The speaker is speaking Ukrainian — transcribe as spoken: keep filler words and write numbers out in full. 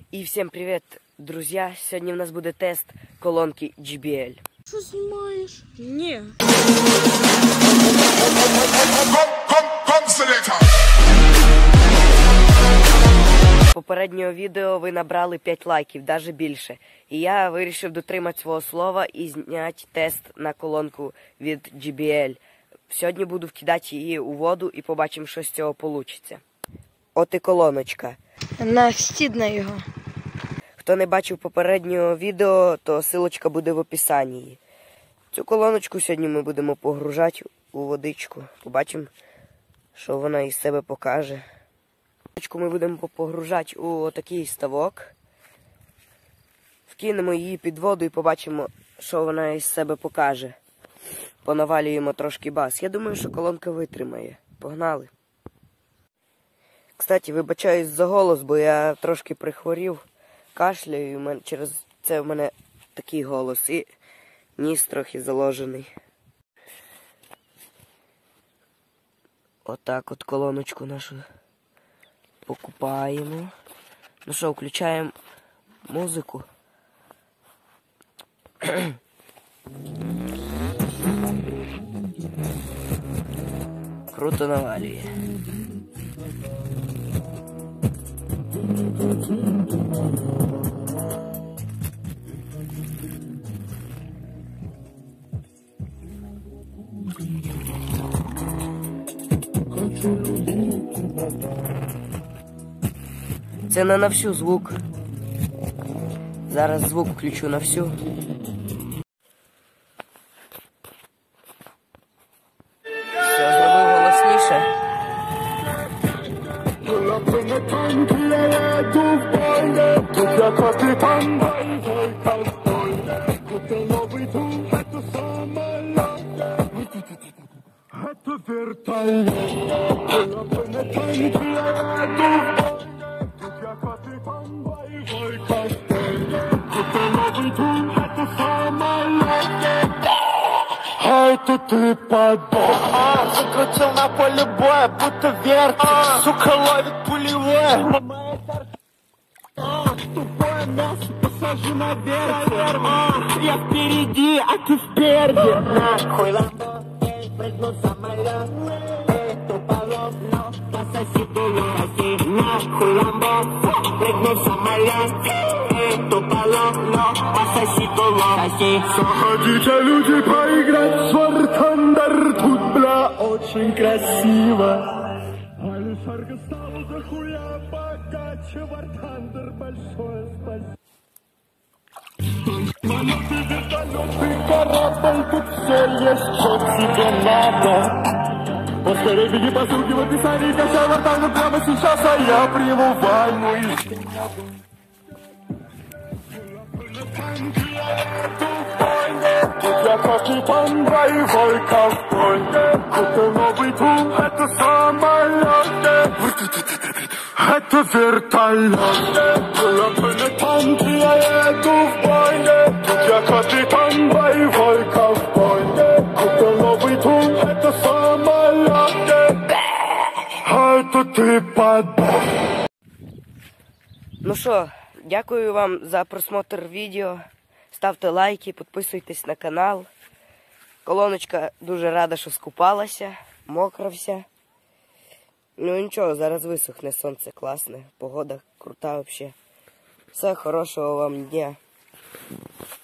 И всем привет, друзья! Сегодня у нас будет тест колонки джей би эл. Что снимаешь? Не. Попереднього відео ви набрали п'ять лайків, навіть більше. І я вирішив дотримати свого слова і зняти тест на колонку від джей би ел. Сьогодні буду вкидати її у воду і побачимо, що з цього вийде. От і колоночка. Навстідно його. Хто не бачив попереднього відео, то ссылочка буде в описанні. Цю колоночку сьогодні ми будемо погружати у водичку. Побачимо, що вона із себе покаже. Колоночку ми будемо погружати у такий ставок. Вкинемо її під воду і побачимо, що вона із себе покаже. Понавалюємо трошки бас. Я думаю, що колонка витримає. Погнали. Кстати, вибачаюсь за голос, бо я трошки прихворів, кашляю, і через це в мене такий голос, і ніс трохи заложений. Отак от колоночку нашу покупаємо. Ну що, включаємо музику. Круто навалює. Це не на всю звук. Зараз звук включу на всю. Все, зробив голосніше. Эй, ты подох. Закрутил на поле боя, будто вертик. Сука ловит пулевое. Тупое мясо, посажу на вертик. Я впереди, а ты впереди. Нахуй ламбо, эй, прыгну в самолет. Эй, туполов, но пососи тулуси. Нахуй ламбо, прыгну в самолет. Эй, туполов, но пососи тулуси. Заходите, люди, поиграть в War Thunder. Тут, бля, очень красиво. Алишарка стала дохуя богаче. War Thunder, большое спасибо. Самолеты, вертолеты, корабль, тут все есть, что тебе надо. Поскорей беги по ссылке в описании, качай War Thunder прямо сейчас, а я приму ванну и... Тут я капитан боевой ковбой. Купил новый дом, это самолет. Это вертолет. Лапы танки, я еду в бой. Тут я капитан боевой ковбой. Купил новый дом, это самолет. Это ты подох. Ну що, дякую вам за просмотр відео. Ставте лайки, підписуйтесь на канал. Колоночка дуже рада, що скупалася, мокра вся. Ну нічого, зараз висохне, сонце класне, погода крута взагалі. Все, хорошого вам дня.